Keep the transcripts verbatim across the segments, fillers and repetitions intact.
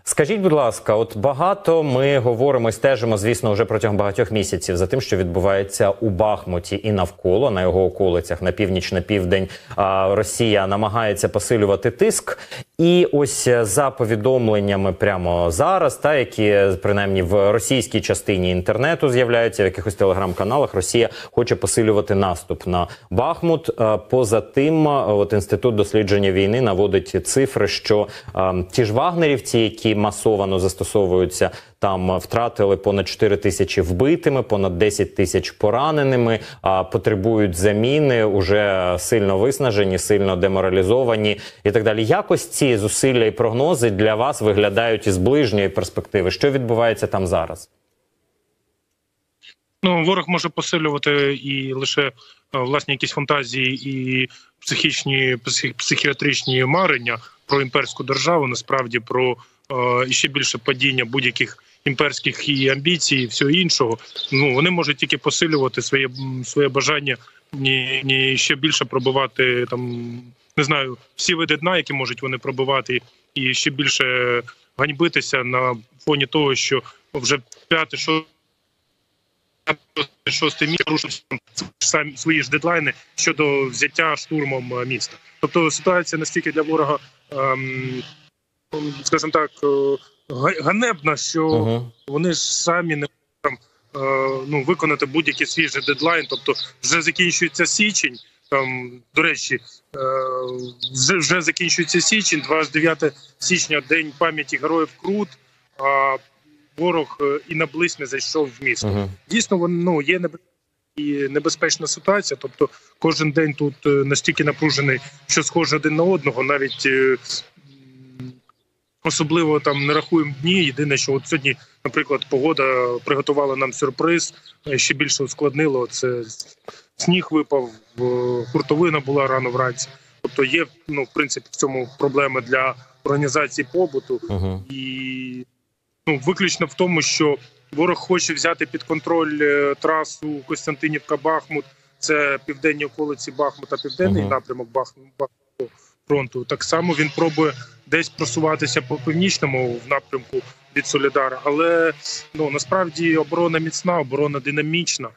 Скажіть, будь ласка, от багато ми говоримо і стежимо, звісно, вже протягом багатьох місяців за тим, що відбувається у Бахмуті і навколо, на його околицях, на північ, на південь. Росія намагається посилювати тиск. І ось за повідомленнями прямо зараз, та, які принаймні в російській частині інтернету з'являються, в якихось телеграм-каналах, Росія хоче посилювати наступ на Бахмут. Поза тим, от Інститут дослідження війни наводить цифри, що а, ті ж вагнерівці, які масово застосовуються, там втратили понад чотири тисячі вбитими, понад десять тисяч пораненими, а, потребують заміни, уже сильно виснажені, сильно деморалізовані і так далі. Якось ці зусилля і прогнози для вас виглядають із ближньої перспективи? Що відбувається там зараз? Ну, ворог може посилювати і лише власні якісь фантазії і психічні, псих, психіатричні марення про імперську державу, насправді про е, ще більше падіння будь-яких імперських і амбіцій і всього іншого. Ну, вони можуть тільки посилювати своє, своє бажання ні, ні ще більше пробивати, там, не знаю, всі види дна, які можуть вони пробивати, і ще більше ганьбитися на фоні того, що вже п'яте, що шостий місяць порушив самі свої ж дедлайни щодо взяття штурмом міста. Тобто ситуація настільки для ворога, ем, скажімо так, ганебна, що uh-huh. вони ж самі не можуть е, ну, виконати будь-який свіжий дедлайн. Тобто вже закінчується січень, там, до речі, е, вже, вже закінчується січень, двадцять дев'яте січня, День пам'яті героїв Крут, а ворог і наблизь не зайшов в місто. Uh-huh. Дійсно, ну, є небезпечна ситуація, тобто кожен день тут настільки напружений, що схоже один на одного, навіть особливо там не рахуємо дні. Єдине, що от сьогодні, наприклад, погода приготувала нам сюрприз, ще більше ускладнило. Це сніг випав, хуртовина була рано вранці. Тобто є, ну, в принципі, в цьому проблеми для організації побуту. Uh-huh. І ну, виключно в тому, що ворог хоче взяти під контроль е, трасу Костянтинівка-Бахмут, це південні околиці Бахмута, південний uh-huh. напрямок Бахмутського фронту. Так само він пробує десь просуватися по північному в напрямку від Солідара. Але ну, насправді оборона міцна, оборона динамічна.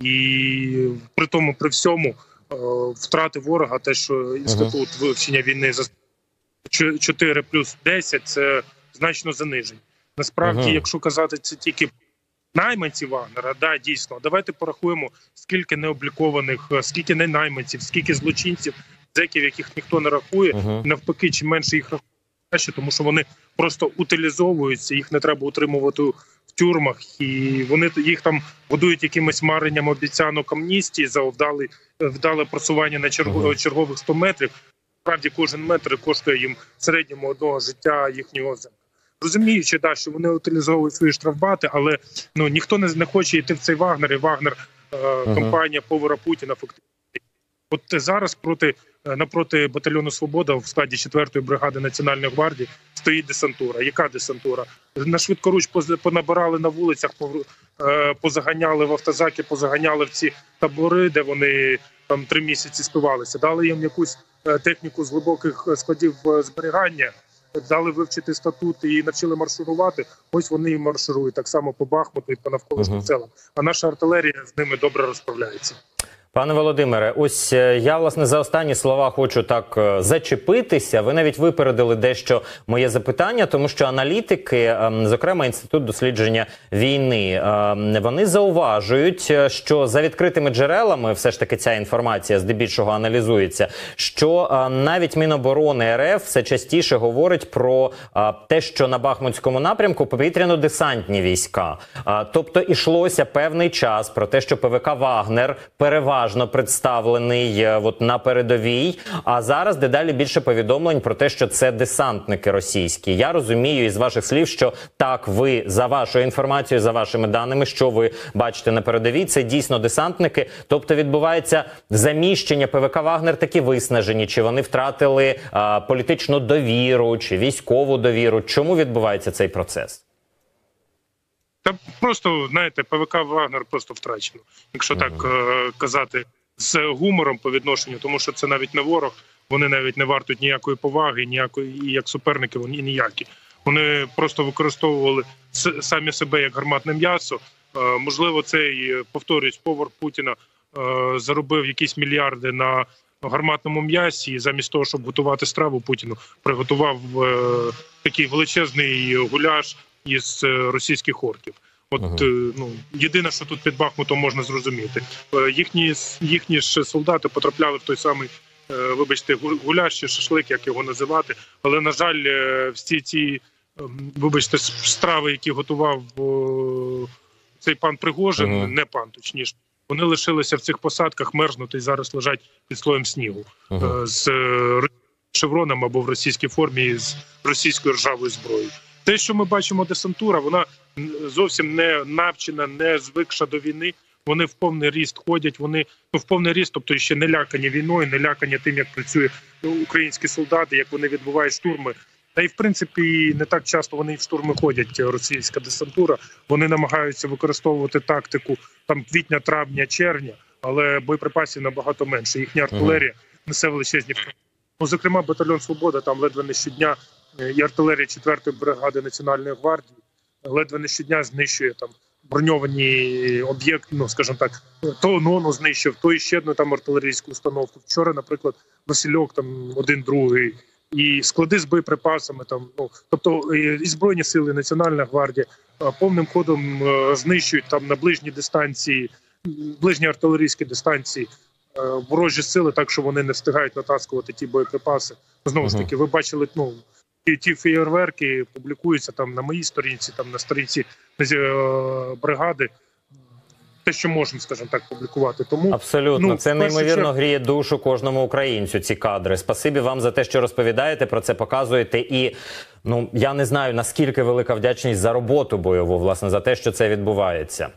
І при тому, при всьому, е, втрати ворога, те, що Інститут uh-huh. вивчення війни за чотири плюс десять, це значно занижень. Насправді, ага. якщо казати це тільки найманці Вагнера, да, дійсно, давайте порахуємо, скільки необлікованих, скільки не найманців, скільки злочинців, зеків, яких ніхто не рахує, ага. навпаки, чим менше їх рахує, тому що вони просто утилізовуються, їх не треба утримувати в тюрмах, і вони їх там годують якимось маренням обіцянок амністії за вдале, вдале просування на чергових, ага. чергових сто метрів. Насправді, кожен метр коштує їм в середньому одного життя їхнього землі. Розуміючи, да, що вони утилізовують свої штрафбати, але ну, ніхто не, не хоче йти в цей Вагнер, і Вагнер, е, uh-huh. компанія повара Путіна, фактично. От зараз проти, напроти батальйону «Свобода» в складі четвертої бригади Національної гвардії стоїть десантура. Яка десантура? На швидкоруч понабирали на вулицях, позаганяли в автозаки, позаганяли в ці табори, де вони там три місяці спивалися. Дали їм якусь техніку з глибоких складів зберігання, дали вивчити статут і навчили марширувати. Ось вони і марширують так само по Бахмуту і по навколишнім uh-huh. селам. А наша артилерія з ними добре розправляється. Пане Володимире, ось я, власне, за останні слова хочу так зачепитися. Ви навіть випередили дещо моє запитання, тому що аналітики, зокрема Інститут дослідження війни, вони зауважують, що за відкритими джерелами, все ж таки ця інформація здебільшого аналізується, що навіть Міноборони РФ все частіше говорить про те, що на Бахмутському напрямку повітряно-десантні війська. Тобто ішлося певний час про те, що ПВК «Вагнер» переважно представлений от на передовій, а зараз дедалі більше повідомлень про те, що це десантники російські. Я розумію із ваших слів, що так, ви, за вашою інформацією, за вашими даними, що ви бачите на передовій, це дійсно десантники, тобто відбувається заміщення. ПВК «Вагнер» такі виснажені, чи вони втратили а, політичну довіру, чи військову довіру. Чому відбувається цей процес? Та просто, знаєте, ПВК «Вагнер» просто втрачено, якщо uh-huh. так е- казати з гумором по відношенню, тому що це навіть не ворог, вони навіть не вартують ніякої поваги, ніякої, і як суперники вони ніякі. Вони просто використовували самі себе як гарматне м'ясо. Можливо, цей, повторюсь, повар Путіна заробив якісь мільярди на гарматному м'ясі, і замість того, щоб готувати страву Путіну, приготував такий величезний гуляш із російських орків. От uh-huh. ну єдине, що тут під Бахмутом можна зрозуміти, їхні їхні ж солдати потрапляли в той самий, вибачте, гуляш чи шашлик, як його називати. Але на жаль, всі ці, вибачте, страви, які готував цей пан Пригожин, uh-huh. не пан, точніше, вони лишилися в цих посадках мерзнути і зараз лежать під слоєм снігу uh-huh. з шевроном або в російській формі з російською ржавою зброєю. Те, що ми бачимо, десантура, вона зовсім не навчена, не звикша до війни. Вони в повний ріст ходять, вони ну в повний ріст, тобто ще не лякані війною, не лякані тим, як працює ну, українські солдати, як вони відбувають штурми. Та й в принципі не так часто вони в штурми ходять, російська десантура. Вони намагаються використовувати тактику там квітня, травня, червня, але боєприпасів набагато менше. Їхня артилерія несе величезні втрати. Ну, зокрема, батальйон «Свобода» там ледве не щодня і артилерія четвертої бригади Національної гвардії ледве не щодня знищує там броньовані об'єкти, ну, скажімо так, то НОНу знищив, то і ще одну там артилерійську установку. Вчора, наприклад, Васильок, там один, другий, і склади з боєприпасами, там, ну, тобто і Збройні сили, Національна гвардія повним ходом знищують там на ближній дистанції, ближні артилерійські дистанції ворожі сили, так що вони не встигають натаскувати ті боєприпаси. Знову ж таки, ви бачили, ну, ті, ті феєрверки публікуються там на моїй сторінці, там на сторінці е, бригади. Те, що можемо, скажімо так, публікувати. Тому абсолютно, ну, це неймовірно чергу... гріє душу кожному українцю, ці кадри. Спасибі вам за те, що розповідаєте, про це показуєте. І, ну, я не знаю, наскільки велика вдячність за роботу бойову, власне, за те, що це відбувається.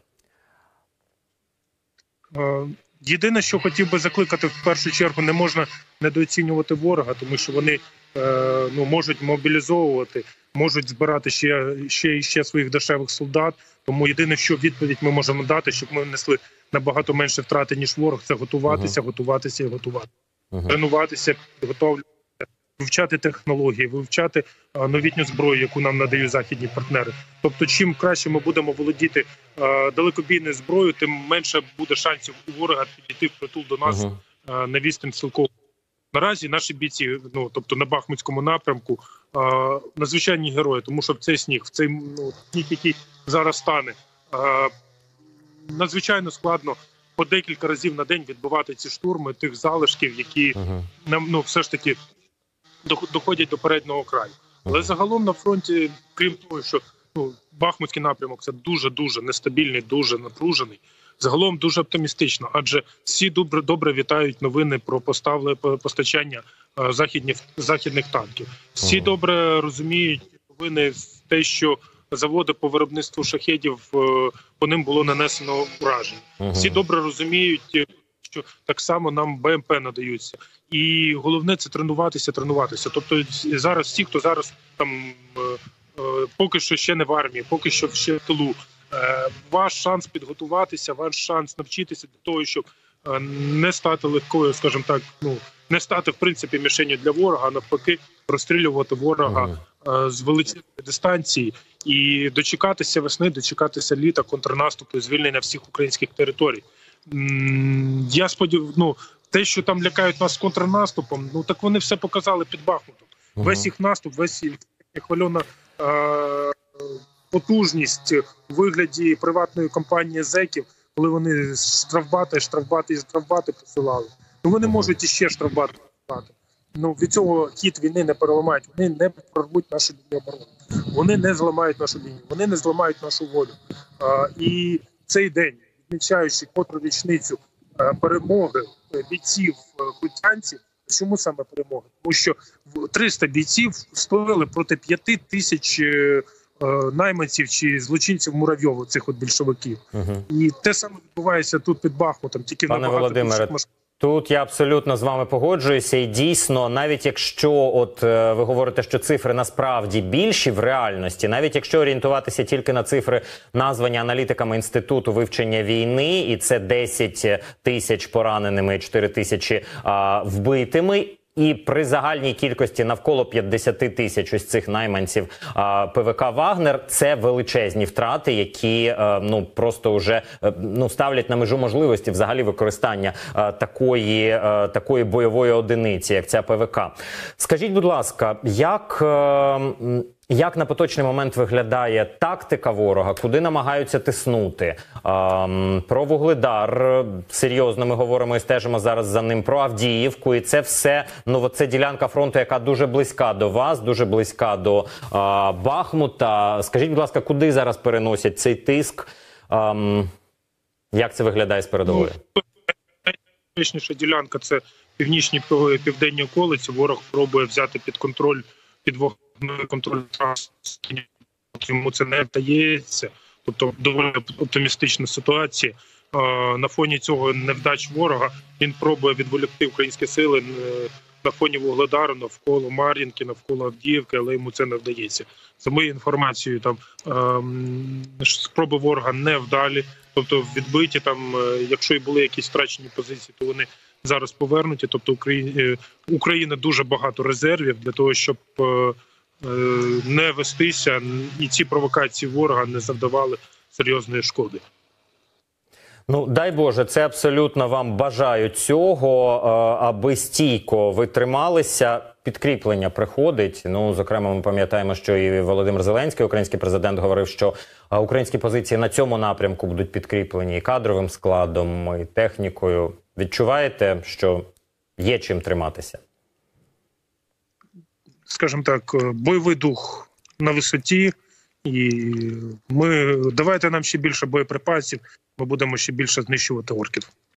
Е, єдине, що хотів би закликати, в першу чергу, не можна недооцінювати ворога, тому що вони е, ну, можуть мобілізовувати, можуть збирати ще, ще і ще своїх дешевих солдат. Тому єдине, що відповідь ми можемо дати, щоб ми внесли набагато менше втрати, ніж ворог, це готуватися, uh-huh. готуватися і готувати. Uh-huh. Тренуватися, підготовлюватися, вивчати технології, вивчати а, новітню зброю, яку нам надають західні партнери. Тобто, чим краще ми будемо володіти а, далекобійною зброєю, тим менше буде шансів у ворога підійти впритул до нас uh-huh. а, на відстань цілково. Наразі наші бійці, ну тобто на Бахмутському напрямку, а, надзвичайні герої, тому що в цей сніг, в цей ну, сніг, який зараз стане, а, надзвичайно складно по декілька разів на день відбивати ці штурми тих залишків, які uh-huh. нам ну все ж таки доходять до переднього краю. Але загалом на фронті, крім того, що ну, Бахмутський напрямок це дуже дуже нестабільний, дуже напружений. Загалом дуже оптимістично, адже всі добре, добре вітають новини про поставле постачання е, західних, західних танків. Всі ага. добре розуміють новини те, що заводи по виробництву шахедів, е, по ним було нанесено ураження. Ага. Всі добре розуміють, що так само нам Б М П надаються. І головне – це тренуватися, тренуватися. Тобто зараз всі, хто зараз там е, е, поки що ще не в армії, поки що ще в тилу, ваш шанс підготуватися, ваш шанс навчитися до того, щоб не стати легкою, скажімо так, ну не стати в принципі мішенью для ворога, а навпаки розстрілювати ворога ага. з величезної дистанції і дочекатися весни, дочекатися літа, контрнаступу і звільнення всіх українських територій. Я сподіваюся, ну те, що там лякають нас контрнаступом, ну так вони все показали під Бахмутом. Ага. Весь їх наступ, весь їх хвильона потужність у вигляді приватної компанії зеків, коли вони штрафбати, штрафбати і штрафбати посилали. Ну вони можуть іще штрафбати посилати. Ну від цього хід війни не переламають. Вони не прорвуть нашу лінію оборони. Вони не зламають нашу лінію. Вони не зламають нашу волю. А, і цей день, відмічаючи котру річницю а, перемоги бійців Кутянців, чому саме перемоги? Тому що триста бійців стояли проти п'яти тисяч найманців чи злочинців Муравйова, цих от більшовиків. Угу. І те саме відбувається тут під Бахмутом, тільки в набагато Володимире, більших. Тут я абсолютно з вами погоджуюся, і дійсно, навіть якщо от е, ви говорите, що цифри насправді більші в реальності, навіть якщо орієнтуватися тільки на цифри, названі аналітиками Інституту вивчення війни, і це десять тисяч пораненими, чотири тисячі вбитими, І при загальній кількості навколо п'ятдесят тисяч ось цих найманців а, ПВК «Вагнер» – це величезні втрати, які а, ну просто вже а, ну ставлять на межу можливості взагалі використання а, такої, а, такої бойової одиниці, як ця ПВК. Скажіть, будь ласка, як... А, Як на поточний момент виглядає тактика ворога, куди намагаються тиснути? Ем, про Вугледар серйозно ми говоримо і стежимо зараз за ним, про Авдіївку. І це все, ну це ділянка фронту, яка дуже близька до вас, дуже близька до е, Бахмута. Скажіть, будь ласка, куди зараз переносять цей тиск? Ем, як це виглядає з передової? Найбільша ділянка – це північні південні околиці. Ворог пробує взяти під контроль, під контроль транспорту, йому це не вдається, тобто доволі оптимістична ситуація. На фоні цього невдач ворога він пробує відволікти українські сили на фоні Вугледару, навколо Мар'їнки, навколо Авдіївки, але йому це не вдається. За моєю інформацією, там спроби ворога не вдалі, тобто відбиті там, якщо і були якісь втрачені позиції, то вони зараз повернуті. Тобто Україна, Україна дуже багато резервів для того, щоб не вестися, і ці провокації ворога не завдавали серйозної шкоди. Ну, дай Боже, це абсолютно вам бажаю цього, аби стійко ви трималися. Підкріплення приходить. Ну, зокрема, ми пам'ятаємо, що і Володимир Зеленський, український президент, говорив, що українські позиції на цьому напрямку будуть підкріплені і кадровим складом, і технікою. Відчуваєте, що є чим триматися? Скажімо так, бойовий дух на висоті, і ми давайте нам ще більше боєприпасів, ми будемо ще більше знищувати орків.